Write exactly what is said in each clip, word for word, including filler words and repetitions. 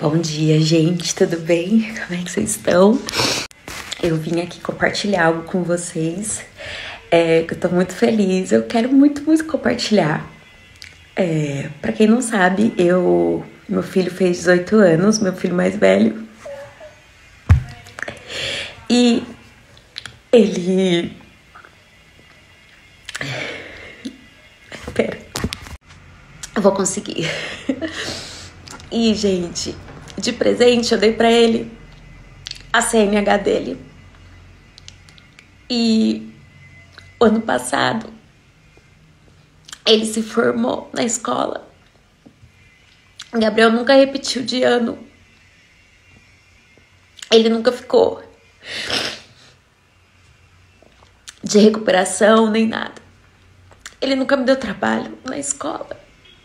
Bom dia, gente, tudo bem? Como é que vocês estão? Eu vim aqui compartilhar algo com vocês, é, que eu tô muito feliz, eu quero muito, muito compartilhar. É, pra quem não sabe, eu, meu filho fez dezoito anos, meu filho mais velho, e ele... Pera, eu vou conseguir. E, gente, de presente eu dei pra ele a C N H dele. E ano passado ele se formou na escola. Gabriel nunca repetiu de ano. Ele nunca ficou de recuperação nem nada. Ele nunca me deu trabalho na escola.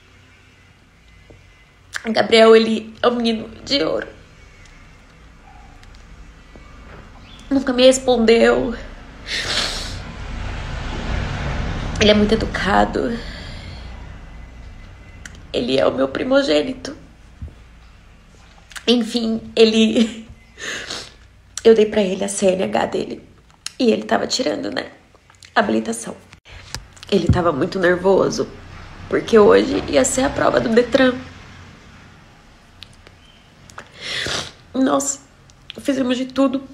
Gabriel, ele é um menino de ouro. Nunca me respondeu. Ele é muito educado. Ele é o meu primogênito. Enfim, ele... Eu dei pra ele a C N H dele. E ele tava tirando, né? A habilitação. Ele tava muito nervoso. Porque hoje ia ser a prova do Detran. Nós fizemos de tudo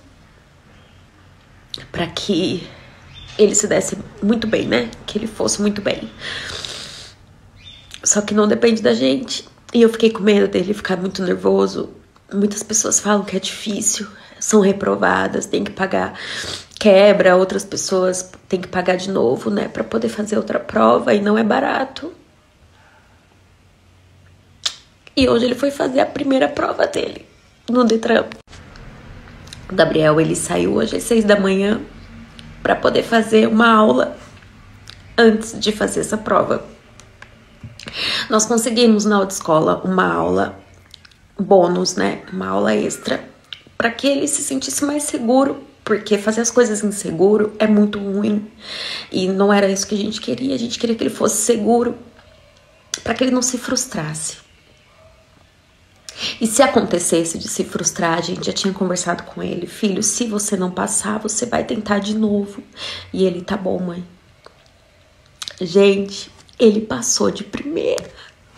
pra que ele se desse muito bem, né? Que ele fosse muito bem. Só que não depende da gente. E eu fiquei com medo dele ficar muito nervoso. Muitas pessoas falam que é difícil, são reprovadas, tem que pagar quebra, outras pessoas têm que pagar de novo, né? Pra poder fazer outra prova e não é barato. E hoje ele foi fazer a primeira prova dele no Detran. O Gabriel, ele saiu hoje às seis da manhã para poder fazer uma aula antes de fazer essa prova. Nós conseguimos na autoescola uma aula bônus, né? Uma aula extra para que ele se sentisse mais seguro, porque fazer as coisas inseguro é muito ruim e não era isso que a gente queria. A gente queria que ele fosse seguro para que ele não se frustrasse. E se acontecesse de se frustrar, a gente já tinha conversado com ele. Filho, se você não passar, você vai tentar de novo. E ele, tá bom, mãe. Gente, ele passou de primeira.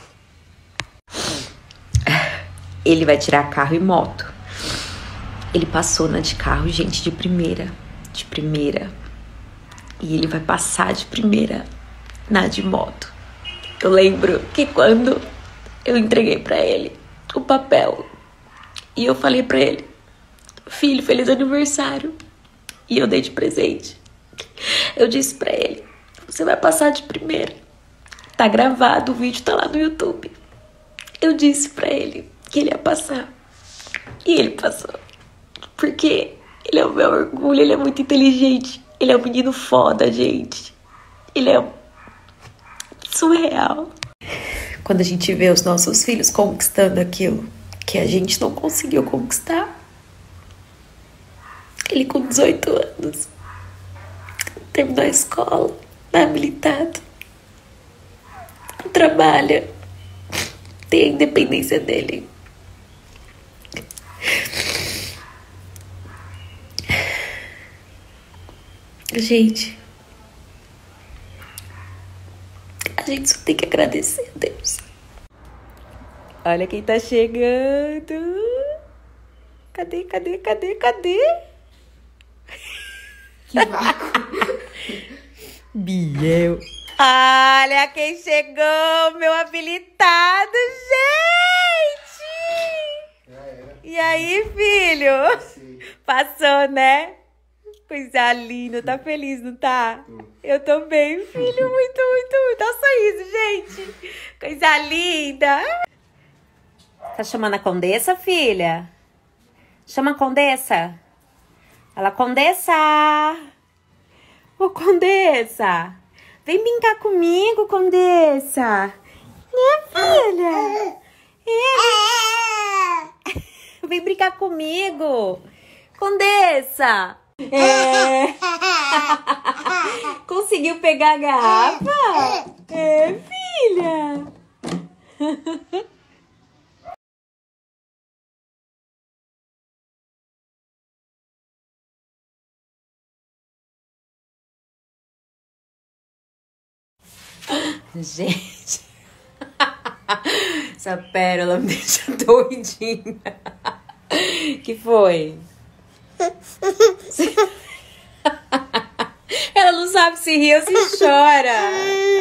Ele vai tirar carro e moto. Ele passou na de carro, gente, de primeira. De primeira. E ele vai passar de primeira na de moto. Eu lembro que quando eu entreguei pra ele o papel e eu falei pra ele: filho, feliz aniversário. E eu dei de presente. Eu disse pra ele: você vai passar de primeira. Tá gravado, o vídeo tá lá no YouTube. Eu disse pra ele que ele ia passar. E ele passou. Porque ele é o meu orgulho, ele é muito inteligente. Ele é um menino foda, gente. Ele é surreal. Quando a gente vê os nossos filhos conquistando aquilo que a gente não conseguiu conquistar. Ele com dezoito anos. Terminou a escola, tá habilitado. Trabalha. Tem a independência dele. Gente, a gente só tem que agradecer a Deus. Olha quem tá chegando. Cadê, cadê, cadê, cadê? Que vácuo. Biel. Olha quem chegou, meu habilitado, gente! Já era. E aí, filho? Sim. Passou, né? Coisa linda, tá feliz, não tá? Tô. Eu tô bem, filho, muito, muito, muito. Dá um sorriso, gente. Coisa linda. Tá chamando a Condessa, filha? Chama a Condessa. Fala, Condessa. Ô, Condessa. Vem brincar comigo, Condessa. Né, filha? É. Vem brincar comigo. Condessa. É. Conseguiu pegar a garrafa? É, filha. Gente, essa pérola me deixa doidinha. Que foi? Ela não sabe se ri ou se chora.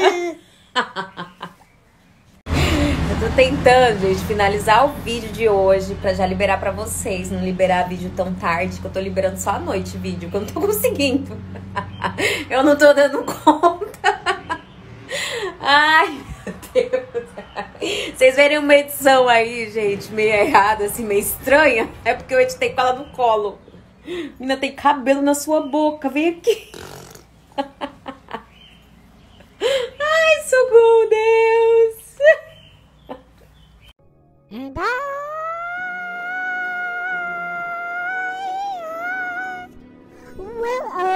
Eu tô tentando, gente, finalizar o vídeo de hoje pra já liberar pra vocês. Não liberar vídeo tão tarde, que eu tô liberando só à noite vídeo, que eu não tô conseguindo. Eu não tô dando conta. Ai, meu Deus. Vocês verem uma edição aí, gente, meio errada, assim, meio estranha, é porque eu editei com ela no colo. Menina, tem cabelo na sua boca, vem aqui. Ai, socorro, Deus. Well,